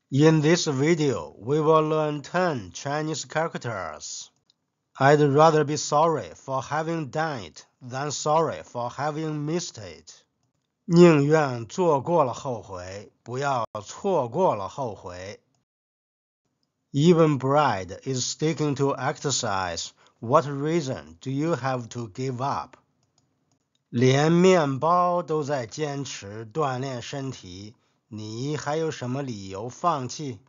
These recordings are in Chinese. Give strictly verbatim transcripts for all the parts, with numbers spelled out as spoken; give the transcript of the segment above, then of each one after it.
In this video, we will learn ten Chinese characters. I'd rather be sorry for having done it than sorry for having missed it. 宁愿做过了后悔，不要错过了后悔。Even bread is sticking to exercise. What reason do you have to give up? 连面包都在坚持锻炼身体，你还有什么理由放弃？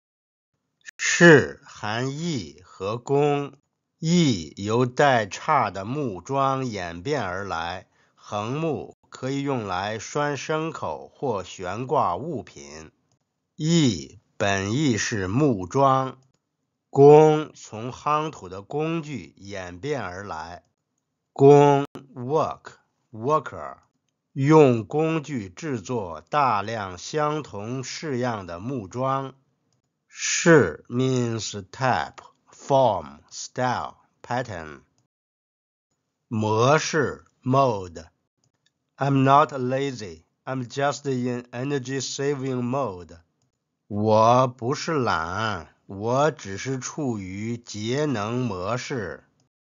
是含义和公，义由带叉的木桩演变而来，横木可以用来拴牲口或悬挂物品。义本意是木桩，工从夯土的工具演变而来，工 work worker 用工具制作大量相同式样的木桩。式 means type, form, style, pattern. 模式 mode. I'm not lazy, I'm just in energy-saving mode. 我不是懒，我只是处于节能模式。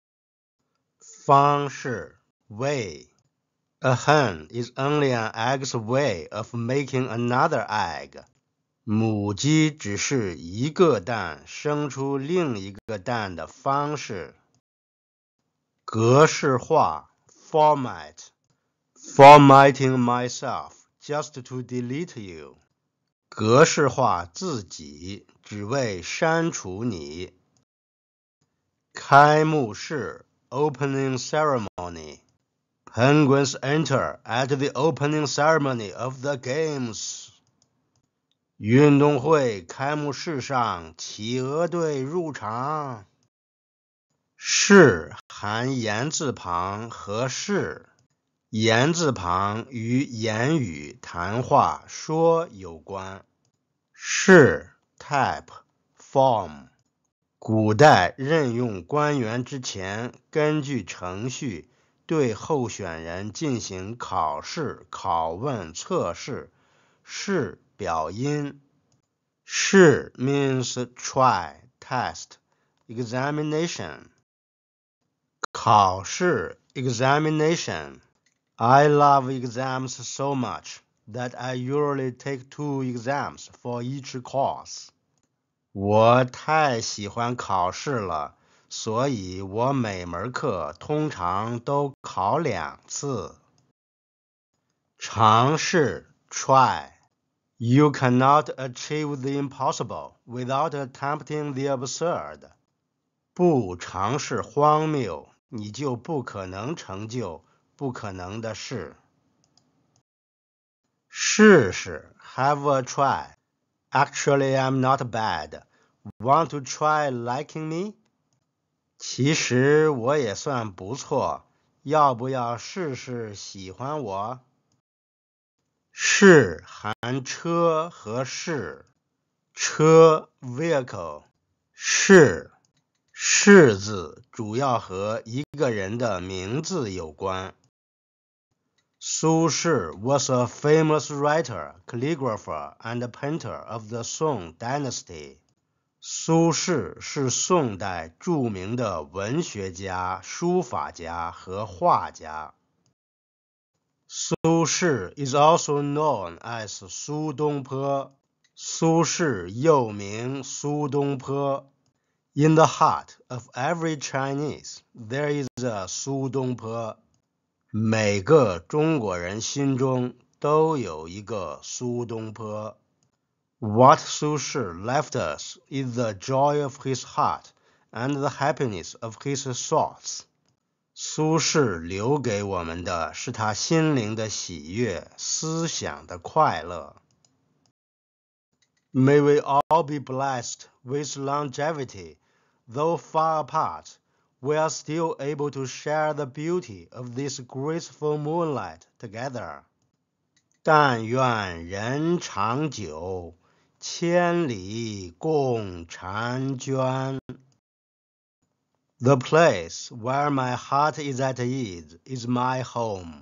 方式 way. A hen is only an egg's way of making another egg. 母鸡只是一个蛋生出另一个蛋的方式。格式化 format. Formatting myself just to delete you. 格式化自己，只为删除你。开幕式 opening ceremony. Penguins enter at the opening ceremony of the games. 运动会开幕式上，企鹅队入场。式含言字旁和式，言字旁与言语、谈话、说有关。式 type, form. 古代任用官员之前，根据程序对候选人进行考试、拷问、测试。式表音。试 means try, test, examination. 考试 examination. I love exams so much that I usually take two exams for each course. 我太喜欢考试了，所以我每门课通常都考两次。尝试 try. You cannot achieve the impossible without attempting the absurd. 不尝试荒谬，你就不可能成就不可能的事。试试 have a try. Actually, I'm not bad. Want to try liking me? 其实我也算不错，要不要试试喜欢我？式含车和式，车 vehicle. 式式字主要和一个人的名字有关。苏轼 was a famous writer, calligrapher, and painter of the Song dynasty. 苏轼是宋代著名的文学家、书法家和画家。苏轼 is also known as 苏东坡。苏轼又名苏东坡。In the heart of every Chinese, there is a 苏东坡。每个中国人心中都有一个苏东坡。What 苏轼 left us is the joy of his heart and the happiness of his thoughts. 苏轼留给我们的是他心灵的喜悦，思想的快乐。May we all be blessed with longevity. Though far apart, we are still able to share the beauty of this graceful moonlight together. 但愿人长久，千里共婵娟。The place where my heart is at ease is my home.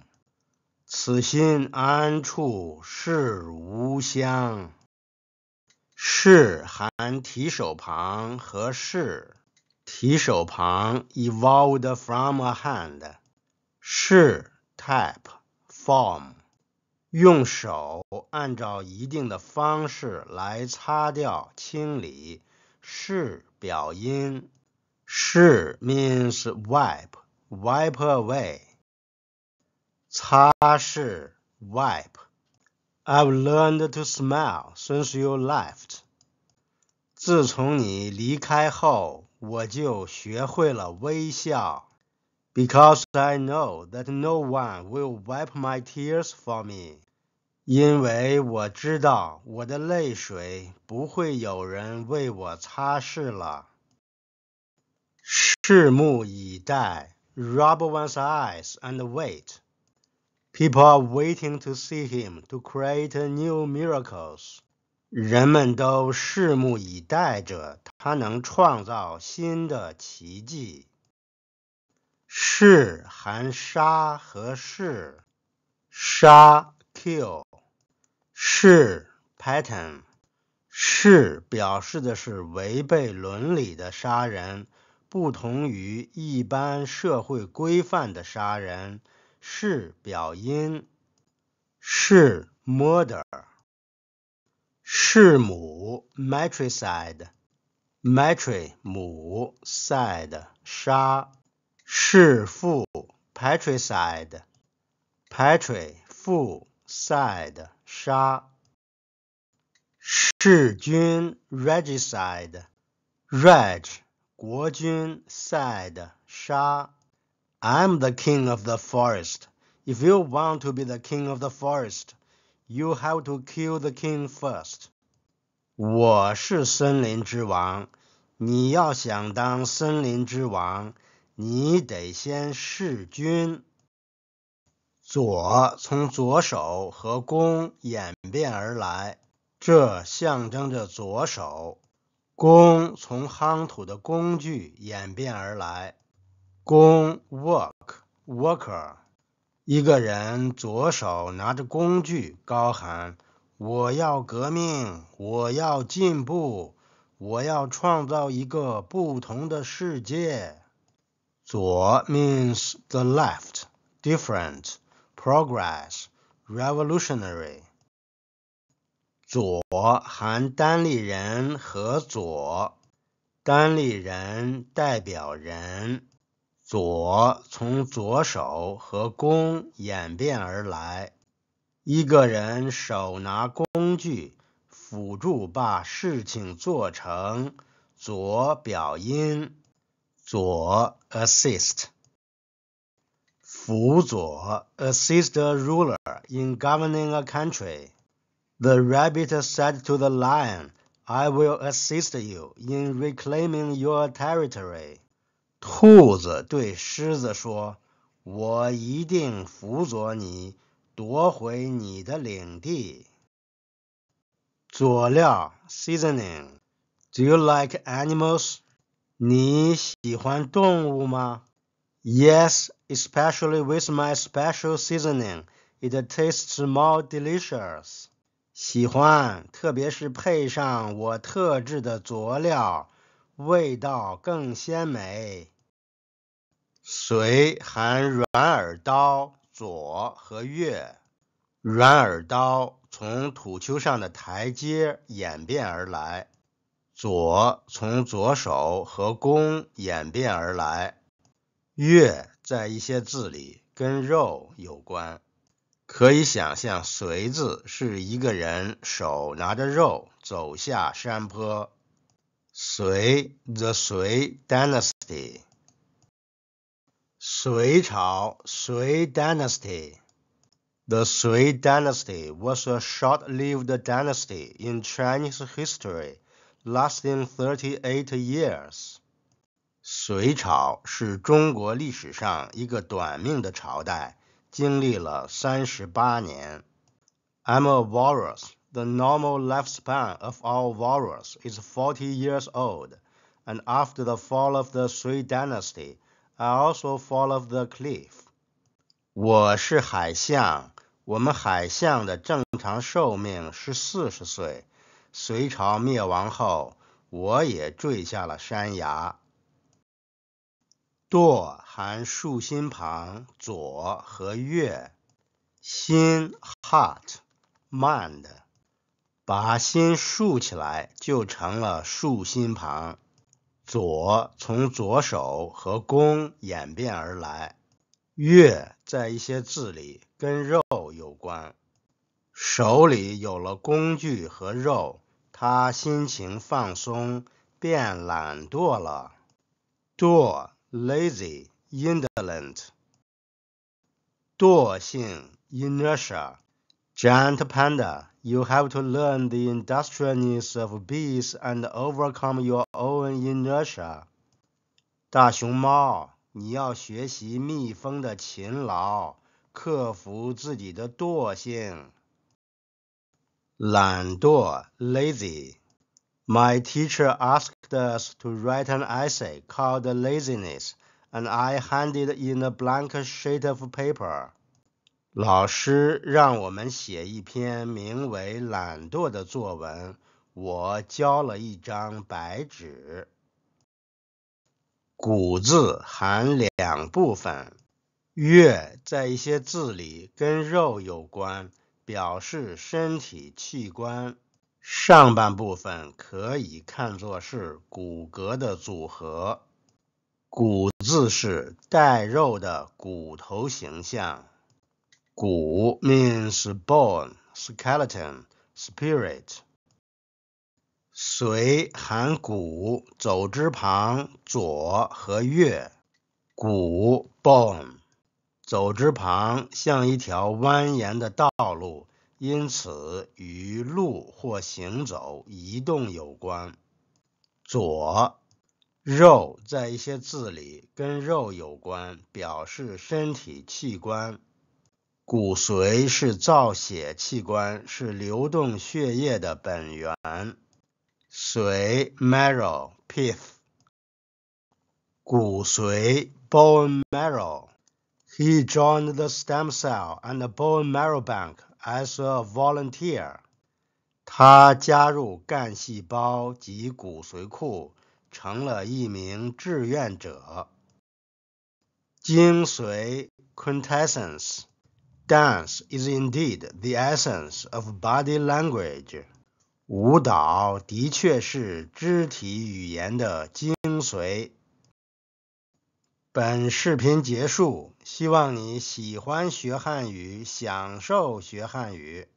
此心安处是吾乡。是是含提手旁和是，提手旁 evolved from a hand， 是 type form， 用手按照一定的方式来擦掉清理，是表音，是 means wipe wipe away， 擦是 wipe。I've learned to smile since you left. 自从你离开后，我就学会了微笑。Because I know that no one will wipe my tears for me. 因为我知道我的泪水不会有人为我擦拭了。拭目以待 Rub one's eyes and wait.People are waiting to see him to create new miracles. 人们都拭目以待着他能创造新的奇迹。是含杀和是，杀 kill， 是 pattern， 是表示的是违背伦理的杀人，不同于一般社会规范的杀人。是表音，是 murder， 是母 matricide， matri 母 side 杀，是父 patricide， patri 父 side 杀，是君 regicide， reg 国君 side 杀。I'm the king of the forest. If you want to be the king of the forest, you have to kill the king first. 我是森林之王，你要想当森林之王，你得先弑君。左从左手和弓演变而来，这象征着左手。弓从夯土的工具演变而来。弓 work worker， 一个人左手拿着工具高喊，我要革命，我要进步，我要创造一个不同的世界。左 means the left, different, progress, revolutionary。 左含单立人和左，单立人代表人。左从左手和弓演变而来，一个人手拿工具，辅助把事情做成，左表音，左 assist。 辅佐 assist a ruler in governing a country. The rabbit said to the lion, I will assist you in reclaiming your territory. 兔子对狮子说，我一定辅佐你夺回你的领地。佐料 seasoning。 Do you like animals? 你喜欢动物吗？ Yes, especially with my special seasoning. It tastes more delicious. 喜欢，特别是配上我特制的佐料，味道更鲜美。随含软耳刀左和月，软耳刀从土丘上的台阶演变而来，左从左手和弓演变而来，月在一些字里跟肉有关，可以想象随字是一个人手拿着肉走下山坡。隋 the 隋 dynasty。 隋朝 Sui dynasty。 The Sui dynasty was a short-lived dynasty in Chinese history, lasting thirty-eight years. 隋朝是中国历史上一个短命的朝代，经历了三十八年。I'm a walrus. The normal lifespan of all walrus is forty years old, and after the fall of the Sui dynasty, I also fall off the cliff. 我是海象，我们海象的正常寿命是四十岁， 隋朝灭亡后，我也坠下了山崖。舵含竖心旁左和月，心 heart mind， 把心竖起来就成了竖心旁。左从左手和弓演变而来，月在一些字里跟肉有关。手里有了工具和肉，他心情放松，变懒惰了。惰 lazy indolent， 惰性 inertia。 Giant panda, you have to learn the industriousness of bees and overcome your own inertia. 大熊猫，你要学习蜜蜂的勤劳，克服自己的惰性。懒惰 lazy。 My teacher asked us to write an essay called Laziness, and I handed in a blank sheet of paper. 老师让我们写一篇名为《懒惰》的作文，我交了一张白纸。骨字含两部分，月在一些字里跟肉有关，表示身体器官。上半部分可以看作是骨骼的组合。骨字是带肉的骨头形象。骨 means bone, skeleton, spirit。隋含骨，走之旁左和月。骨 bone， 走之旁像一条蜿蜒的道路，因此与路或行走、移动有关。左，肉在一些字里跟肉有关，表示身体器官。骨髓是造血器官，是流动血液的本源。髓 marrow pith。 骨髓 bone marrow。 He joined the stem cell and the bone marrow bank as a volunteer. 他加入干细胞及骨髓库，成了一名志愿者。精髓 quintessence。 Dance is indeed the essence of body language. 舞蹈的确是肢体语言的精髓。本视频结束，希望你喜欢学汉语，享受学汉语。